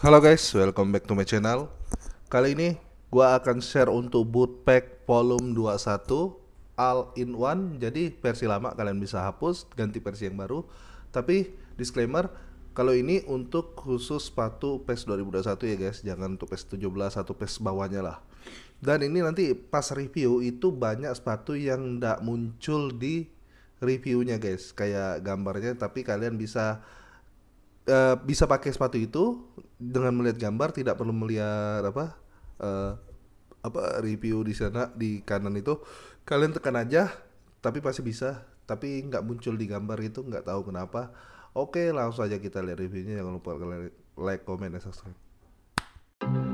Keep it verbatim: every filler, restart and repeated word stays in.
Halo guys, welcome back to my channel. Kali ini gua akan share untuk bootpack volume dua puluh satu all in one. Jadi versi lama kalian bisa hapus, ganti versi yang baru. Tapi disclaimer, kalau ini untuk khusus sepatu PES dua ribu dua puluh satu ya guys, jangan untuk PES tujuh belas atau PES bawahnya lah. Dan ini nanti pas review itu banyak sepatu yang ndak muncul di reviewnya guys, kayak gambarnya, tapi kalian bisa eh, bisa pakai sepatu itu dengan melihat gambar, tidak perlu melihat apa eh, apa review di sana di kanan itu. Kalian tekan aja, tapi pasti bisa, tapi nggak muncul di gambar itu, nggak tahu kenapa. Oke, langsung aja kita lihat reviewnya. Jangan lupa kalian like, comment, dan subscribe.